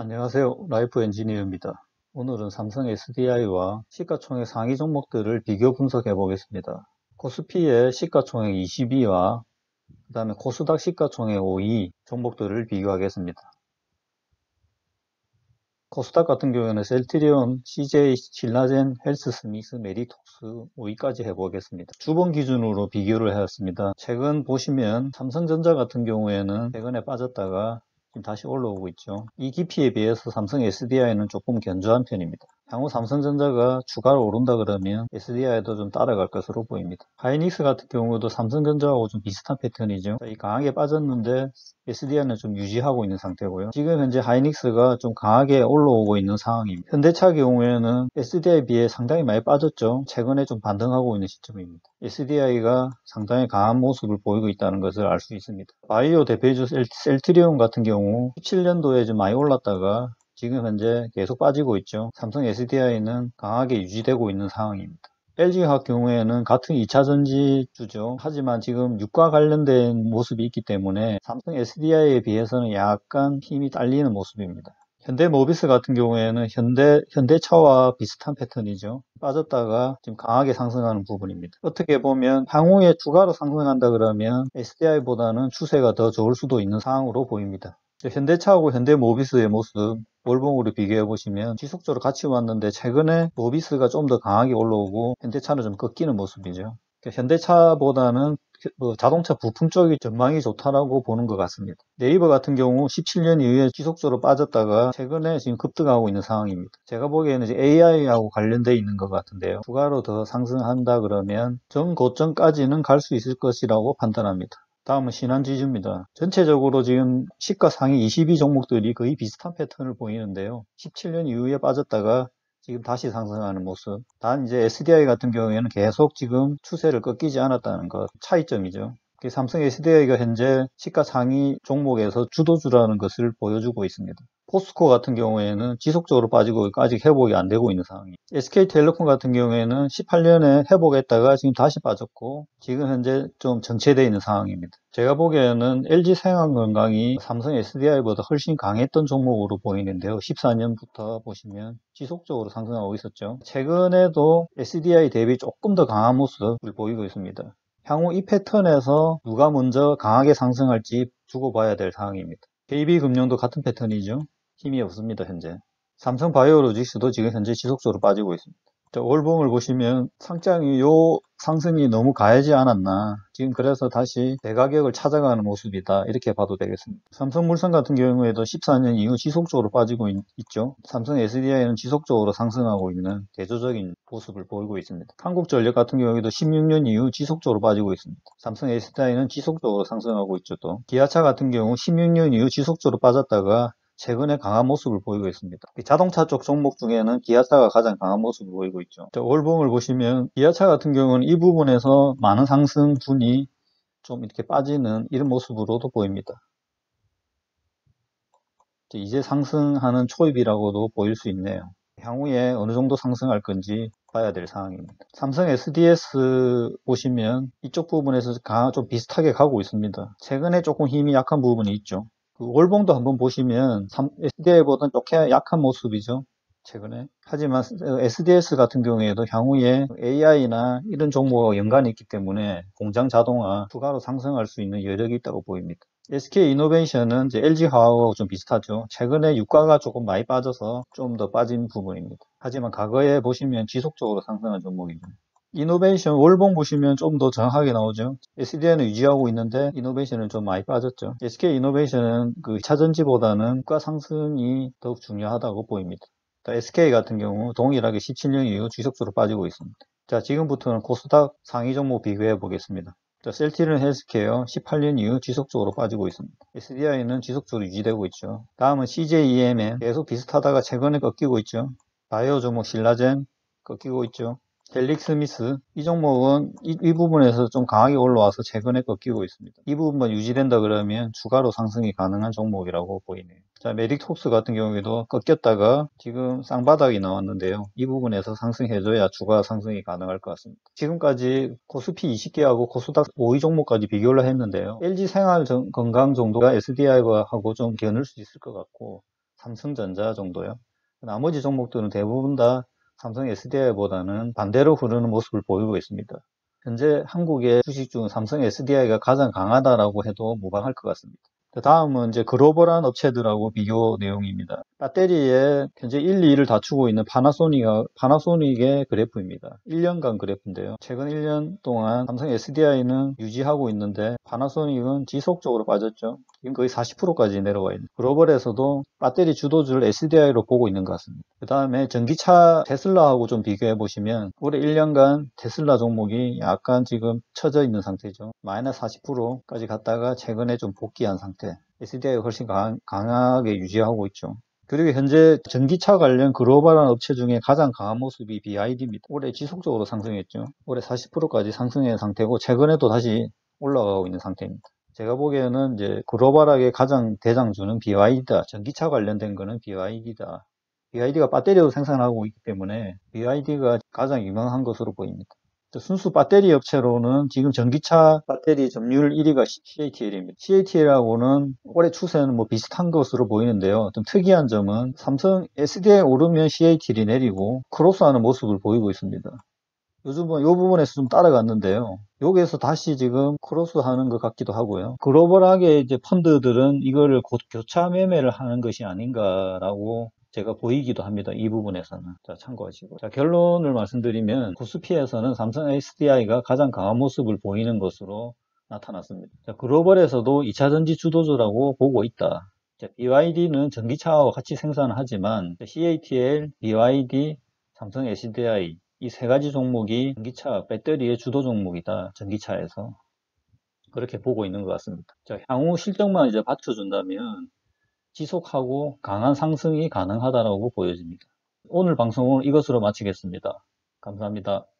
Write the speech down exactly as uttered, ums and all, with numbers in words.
안녕하세요. 라이프 엔지니어입니다. 오늘은 삼성 에스디아이와 시가총액 상위 종목들을 비교 분석해 보겠습니다. 코스피의 시가총액 이십 위와 그 다음에 코스닥 시가총액 오 위 종목들을 비교하겠습니다. 코스닥 같은 경우에는 셀트리온, 씨제이, 신라젠, 헬스스미스, 메디톡스 오 위까지 해보겠습니다. 주봉 기준으로 비교를 해왔습니다. 최근 보시면 삼성전자 같은 경우에는 최근에 빠졌다가 지금 다시 올라오고 있죠. 이 깊이에 비해서 삼성 에스디아이는 조금 견조한 편입니다. 향후 삼성전자가 추가로 오른다 그러면 에스디아이도 좀 따라갈 것으로 보입니다. 하이닉스 같은 경우도 삼성전자하고 좀 비슷한 패턴이죠. 이 강하게 빠졌는데 에스디아이는 좀 유지하고 있는 상태고요. 지금 현재 하이닉스가 좀 강하게 올라오고 있는 상황입니다. 현대차 경우에는 에스디아이에 비해 상당히 많이 빠졌죠. 최근에 좀 반등하고 있는 시점입니다. 에스디아이가 상당히 강한 모습을 보이고 있다는 것을 알 수 있습니다. 바이오 대표주 셀트리온 같은 경우 십칠 년도에 좀 많이 올랐다가 지금 현재 계속 빠지고 있죠. 삼성 에스디아이는 강하게 유지되고 있는 상황입니다. 엘지화학 경우에는 같은 이차 전지주죠. 하지만 지금 유가 관련된 모습이 있기 때문에 삼성 에스디아이에 비해서는 약간 힘이 딸리는 모습입니다. 현대모비스 같은 경우에는 현대, 현대차와 비슷한 패턴이죠. 빠졌다가 지금 강하게 상승하는 부분입니다. 어떻게 보면 향후에 추가로 상승한다 그러면 에스디아이보다는 추세가 더 좋을 수도 있는 상황으로 보입니다. 현대차하고 현대모비스의 모습 월봉으로 비교해 보시면 지속적으로 같이 왔는데 최근에 모비스가 좀 더 강하게 올라오고 현대차는 좀 꺾이는 모습이죠. 현대차보다는 자동차 부품 쪽이 전망이 좋다라고 보는 것 같습니다. 네이버 같은 경우 십칠 년 이후에 지속적으로 빠졌다가 최근에 지금 급등하고 있는 상황입니다. 제가 보기에는 이제 에이아이하고 관련되어 있는 것 같은데요. 추가로 더 상승한다 그러면 전 고점까지는 갈 수 있을 것이라고 판단합니다. 다음은 신한지주입니다. 전체적으로 지금 시가 상위 이십 위 종목들이 거의 비슷한 패턴을 보이는데요. 십칠 년 이후에 빠졌다가 지금 다시 상승하는 모습. 단 이제 에스디아이 같은 경우에는 계속 지금 추세를 꺾이지 않았다는 것, 차이점이죠. 삼성 에스디아이가 현재 시가 상위 종목에서 주도주라는 것을 보여주고 있습니다. 포스코 같은 경우에는 지속적으로 빠지고 아직 회복이 안 되고 있는 상황입니다. 에스케이텔레콤 같은 경우에는 십팔 년에 회복했다가 지금 다시 빠졌고 지금 현재 좀 정체되어 있는 상황입니다. 제가 보기에는 엘지생활건강이 삼성 에스디아이보다 훨씬 강했던 종목으로 보이는데요. 십사 년부터 보시면 지속적으로 상승하고 있었죠. 최근에도 에스디아이 대비 조금 더 강한 모습을 보이고 있습니다. 향후 이 패턴에서 누가 먼저 강하게 상승할지 두고 봐야 될 상황입니다. 케이비금융도 같은 패턴이죠. 힘이 없습니다. 현재 삼성바이오로직스도 지금 현재 지속적으로 빠지고 있습니다. 월봉을 보시면 상장이 요 상승이 너무 가하지 않았나, 지금 그래서 다시 대가격을 찾아가는 모습이다 이렇게 봐도 되겠습니다. 삼성물산 같은 경우에도 십사 년 이후 지속적으로 빠지고 있, 있죠. 삼성 에스디아이는 지속적으로 상승하고 있는 대조적인 모습을 보이고 있습니다. 한국전력 같은 경우에도 십육 년 이후 지속적으로 빠지고 있습니다. 삼성 에스디아이는 지속적으로 상승하고 있죠. 또 기아차 같은 경우 십육 년 이후 지속적으로 빠졌다가 최근에 강한 모습을 보이고 있습니다. 자동차 쪽 종목 중에는 기아차가 가장 강한 모습을 보이고 있죠. 월봉을 보시면 기아차 같은 경우는 이 부분에서 많은 상승분이 좀 이렇게 빠지는 이런 모습으로도 보입니다. 이제 상승하는 초입이라고도 보일 수 있네요. 향후에 어느 정도 상승할 건지 봐야 될 상황입니다. 삼성 에스디에스 보시면 이쪽 부분에서 좀 비슷하게 가고 있습니다. 최근에 조금 힘이 약한 부분이 있죠. 그 월봉도 한번 보시면 에스디아이보다는 조금 약한 모습이죠. 최근에. 하지만 에스디에스 같은 경우에도 향후에 에이아이나 이런 종목과 연관이 있기 때문에 공장 자동화 추가로 상승할 수 있는 여력이 있다고 보입니다. 에스케이이노베이션은 이제 엘지화학하고 좀 비슷하죠. 최근에 유가가 조금 많이 빠져서 좀 더 빠진 부분입니다. 하지만 과거에 보시면 지속적으로 상승한 종목이죠. 이노베이션 월봉 보시면 좀 더 정확하게 나오죠. 에스디아이는 유지하고 있는데 이노베이션은 좀 많이 빠졌죠. 에스케이이노베이션은 그 차전지보다는 유가 상승이 더욱 중요하다고 보입니다. 에스케이 같은 경우 동일하게 십칠 년 이후 지속적으로 빠지고 있습니다. 자, 지금부터는 코스닥 상위 종목 비교해 보겠습니다. 자, 셀트리온 헬스케어 십팔 년 이후 지속적으로 빠지고 있습니다. 에스디아이는 지속적으로 유지되고 있죠. 다음은 씨제이이엠엔 계속 비슷하다가 최근에 꺾이고 있죠. 바이오 종목 신라젠 꺾이고 있죠. 헬릭스미스 이 종목은 이, 이 부분에서 좀 강하게 올라와서 최근에 꺾이고 있습니다. 이 부분만 유지된다 그러면 추가로 상승이 가능한 종목이라고 보이네요. 자, 메딕톡스 같은 경우에도 꺾였다가 지금 쌍바닥이 나왔는데요. 이 부분에서 상승해줘야 추가 상승이 가능할 것 같습니다. 지금까지 코스피 이십 개하고 코스닥 오 위 종목까지 비교를 했는데요. 엘지생활건강 정도가 에스디아이하고 좀 겨눌 수 있을 것 같고 삼성전자 정도요. 나머지 종목들은 대부분 다 삼성 에스디아이보다는 반대로 흐르는 모습을 보이고 있습니다. 현재 한국의 주식 중 삼성 에스디아이가 가장 강하다라고 해도 무방할 것 같습니다. 다음은 이제 글로벌한 업체들하고 비교 내용입니다. 배터리에 현재 일, 이 위를 다투고 있는 파나소닉, 파나소닉의 그래프입니다. 일 년간 그래프인데요. 최근 일 년 동안 삼성 에스디아이는 유지하고 있는데 파나소닉은 지속적으로 빠졌죠. 지금 거의 사십 퍼센트까지 내려와 있는. 글로벌에서도 배터리 주도주를 에스디아이로 보고 있는 것 같습니다. 그 다음에 전기차 테슬라하고 좀 비교해 보시면 올해 일 년간 테슬라 종목이 약간 지금 처져 있는 상태죠. 마이너스 사십 퍼센트까지 갔다가 최근에 좀 복귀한 상태. 에스디아이가 훨씬 강, 강하게 유지하고 있죠. 그리고 현재 전기차 관련 글로벌한 업체 중에 가장 강한 모습이 비아이디입니다. 올해 지속적으로 상승했죠. 올해 사십 퍼센트까지 상승한 상태고 최근에도 다시 올라가고 있는 상태입니다. 제가 보기에는 이제 글로벌하게 가장 대장주는 비와이디다. 전기차 관련된 거는 비와이디다. 비와이디가 배터리도 생산하고 있기 때문에 비와이디가 가장 유명한 것으로 보입니다. 순수 배터리 업체로는 지금 전기차 배터리 점유율 일 위가 씨에이티엘입니다. 씨에이티엘하고는 올해 추세는 뭐 비슷한 것으로 보이는데요. 좀 특이한 점은 삼성 에스디아이 오르면 씨에이티엘이 내리고 크로스하는 모습을 보이고 있습니다. 요즘은 이 부분에서 좀 따라갔는데요. 여기에서 다시 지금 크로스하는 것 같기도 하고요. 글로벌하게 이제 펀드들은 이거를 곧 교차 매매를 하는 것이 아닌가라고 제가 보이기도 합니다. 이 부분에서는. 자, 참고하시고. 자, 결론을 말씀드리면 코스피에서는 삼성 에스디아이가 가장 강한 모습을 보이는 것으로 나타났습니다. 자, 글로벌에서도 이차전지 주도주라고 보고 있다. 자, 비와이디는 전기차와 같이 생산을 하지만 씨에이티엘, 비와이디, 삼성 에스디아이 이 세 가지 종목이 전기차 배터리의 주도 종목이다. 전기차에서. 그렇게 보고 있는 것 같습니다. 자, 향후 실적만 이제 받쳐준다면 지속하고 강한 상승이 가능하다고 보여집니다. 오늘 방송은 이것으로 마치겠습니다. 감사합니다.